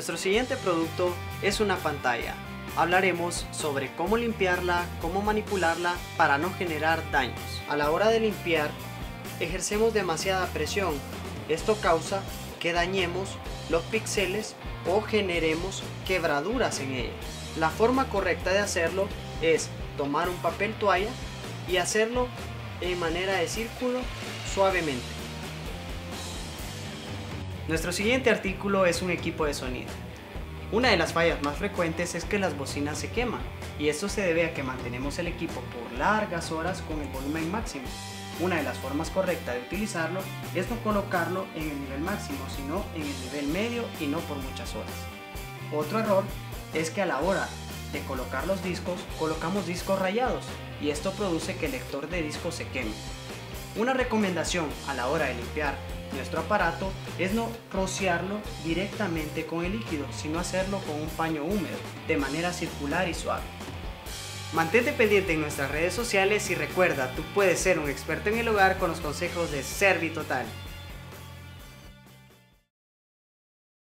Nuestro siguiente producto es una pantalla. Hablaremos sobre cómo limpiarla, cómo manipularla para no generar daños. A la hora de limpiar, ejercemos demasiada presión. Esto causa que dañemos los píxeles o generemos quebraduras en ella. La forma correcta de hacerlo es tomar un papel toalla y hacerlo en manera de círculo suavemente. Nuestro siguiente artículo es un equipo de sonido. Una de las fallas más frecuentes es que las bocinas se queman, y esto se debe a que mantenemos el equipo por largas horas con el volumen máximo. Una de las formas correctas de utilizarlo es no colocarlo en el nivel máximo, sino en el nivel medio y no por muchas horas. Otro error es que a la hora de colocar los discos, colocamos discos rayados, y esto produce que el lector de discos se queme. Una recomendación a la hora de limpiar nuestro aparato es no rociarlo directamente con el líquido, sino hacerlo con un paño húmedo, de manera circular y suave. Mantente pendiente en nuestras redes sociales y recuerda, tú puedes ser un experto en el hogar con los consejos de Servitotal.